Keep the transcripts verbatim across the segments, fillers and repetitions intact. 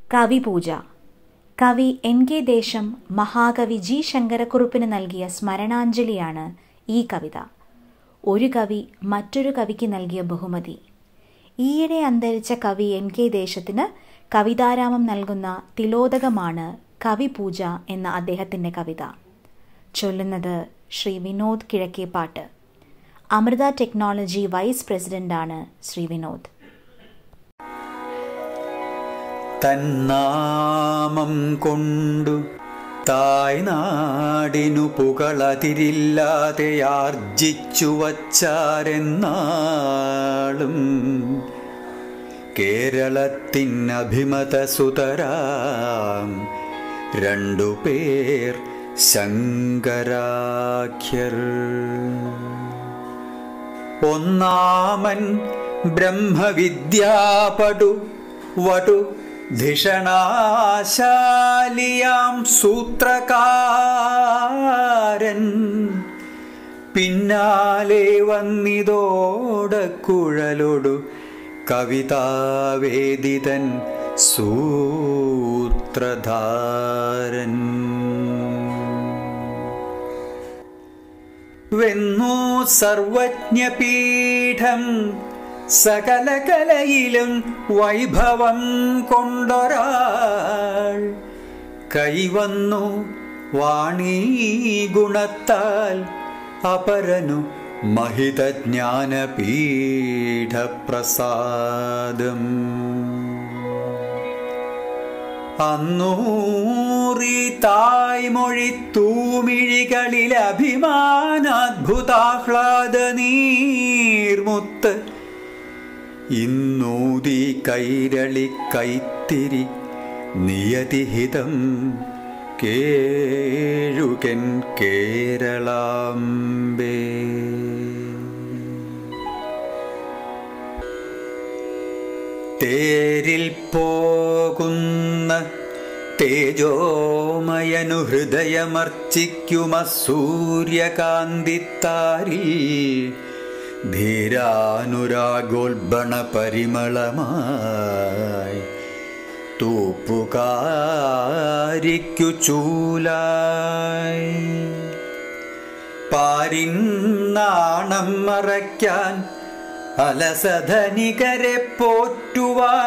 കവിപൂജ. കവി N K ദേശം മഹാകവി ജി ശങ്കരക്കുറുപ്പിന് നൽകിയ സ്മരണാഞ്ജലിയാണ് ഈ കവിത. ഒരു കവി മറ്റൊരു കവിക്ക് നൽകിയ ബഹുമതി. ഈയിടെ അന്തരിച്ച കവി എൻ കെ ദേശത്തിന് കവിതാരാമം നൽകുന്ന തിലോദകമാണ് കവിപൂജ എന്ന അദ്ദേഹത്തിൻ്റെ കവിത. ചൊല്ലുന്നത് ശ്രീ വിനോദ് കിഴക്കേപ്പാട്ട്. അമൃത ടെക്നോളജി വൈസ് പ്രസിഡന്റാണ് ശ്രീ വിനോദ്. തന്നാമം കൊണ്ടു തായ്നാടിനു പുകളതിരില്ലാതെ ആർജിച്ചു വച്ചാരെന്നാളും കേരളത്തിൻ അഭിമത സുതരാം രണ്ടു പേർ ശങ്കരാഖ്യർ. ഒന്നാമൻ ബ്രഹ്മവിദ്യാപടു വടു ധിഷണാശാലിയാം സൂത്രകാരൻ. പിന്നാലെ വന്നിതോടക്കുഴലൊടു കവിതാവേദിതൻ സൂത്രധാരൻ. വെന്നു സർവജ്ഞപീഠം സകല കലയിലും വൈഭവം കൊണ്ടൊരാൾ കൈവന്നു വാണീ ഗുണത്താൽ അപരനു മഹിതജ്ഞാനപീഠപ്രസാദം. അന്നൂറി തായ്മൊഴി തൂമിഴികളിൽ അഭിമാനാദ്ഭുതാഹ്ലാദ നീർമുത്ത് ഇന്നൂതി കൈരളി കൈത്തിരി നിയതിഹിതം കേഴുകൻ കേരളാംബേ. തേരിൽ പോകുന്ന തേജോമയനു ഹൃദയമർച്ചിക്കുമ സൂര്യകാന്തിത്താരിൽ ധീരാനുരാഗോൽബണ പരിമളമായി തൂപ്പുകാരിക്കു ചൂലായി. പാരിൻ നാണം മറയ്ക്കാൻ അലസധനികരെ പോറ്റുവാൻ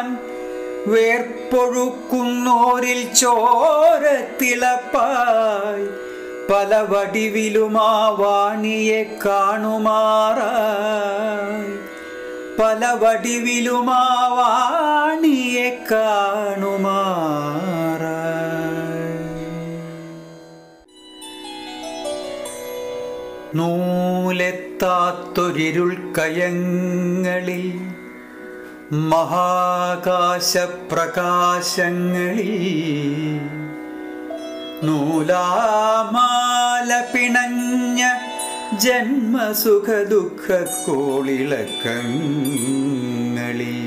വേർപ്പൊഴുക്കുന്നോരിൽ ചോരത്തിളപ്പായി പല വടിവിലുമാ വാണിയെ കാണുമാറായി. പല വടിവിലുമാ വാണിയെ കാണുമാറായി. നൂലെത്താത്തൊരിരുൾ കയങ്ങളിൽ മഹാകാശപ്രകാശങ്ങളിൽ നൂലാമാല പിണഞ്ഞ ജന്മസുഖദുഃഖ കോളിളക്കങ്ങളിൽ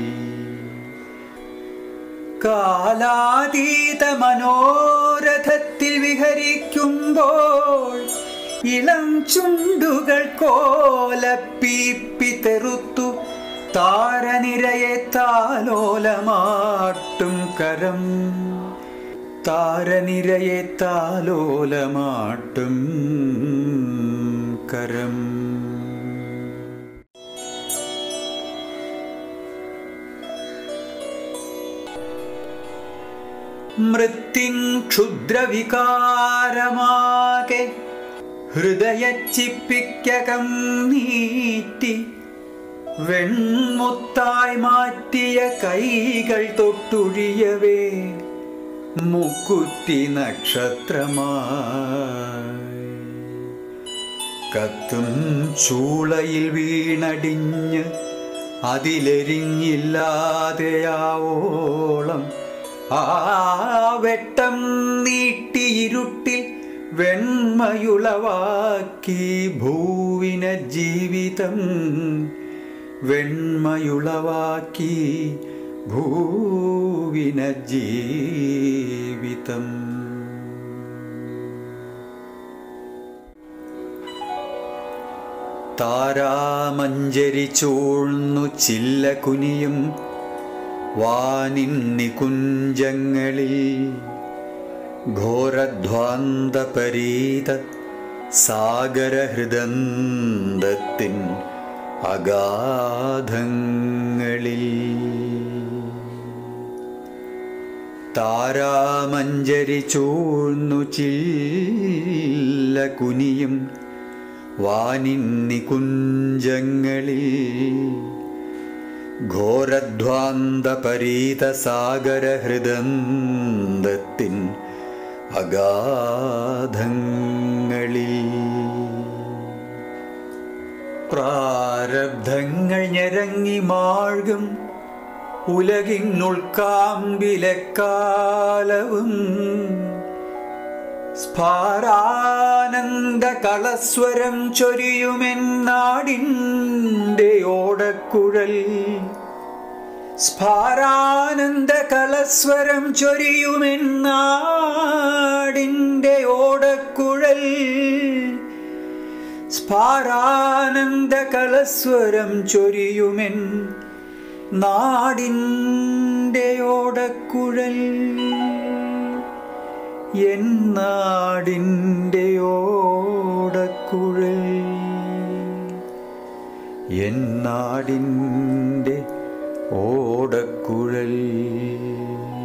കാലാതീത മനോരഥത്തിൽ വിഹരിക്കുമ്പോൾ ഇളം ചുണ്ടുകൾ കോലപ്പീപ്പി തെറുത്തു താരനിരയെ താലോലമാട്ടും കരം. താരനിരയെ താലോലമാട്ടും കരം. മൃത്യുൻ ക്ഷുദ്രവികാരമാകെ ഹൃദയച്ചിപ്പിക്കകം നീറ്റി വെൺമുത്തായി മാറ്റിയ കൈകൾ തൊട്ടുഴിയവേ മുക്കുറ്റി നക്ഷത്രമായി കത്തും ചൂളയിൽ വീണടിഞ്ഞ് അതിലെരിഞ്ഞില്ലാതെയാവോളം ആ വെട്ടം നീട്ടിയിരുട്ടിൽ വെണ്മയുളവാക്കി ഭൂവിന ജീവിതം. വെണ്മയുളവാക്കി ഭൂവിന ജീവിതം. താരാമഞ്ജരി ചൂഴ്ന്നു ചില്ല കുനിയും വാനിന്നി കുഞ്ചങ്ങളിൽ ഘോരധ്വാന്തപരീത സാഗരഹൃദന്തത്തിൻ അഗാധങ്ങളിൽ താരാമഞ്ജരി ചൂഴ്ന്നു ചില്ല കുനിയും വാനിന്നി കുഞ്ചങ്ങളിൽ ഘോരധ്വാന്തപരീത സാഗരഹൃദന്തത്തിൻ അഗാധങ്ങളിൽ പ്രാരബ്ധങ്ങൾ ഞരങ്ങി മാഴ്കും ഉലകിനുൾക്കാമ്പിലെക്കാലവും സ്ഫാരാനന്ദ കളസ്വരം ചൊരിയുമെന്നാടിൻ്റെ ഓടക്കുഴൽ സ്ഫാരാനന്ദ കളസ്വരം ചൊരിയുമെന്നാടിൻ്റെ ഓടക്കുഴൽ സ്ഫാരാനന്ദ കളസ്വരം ചൊരിയുമെൻ നാടിൻ്റെ ഓടക്കുഴൽ എൻ നാടിൻ്റെ ഓടക്കുഴൽ എൻ നാടിൻ്റെ ഓടക്കുഴൽ.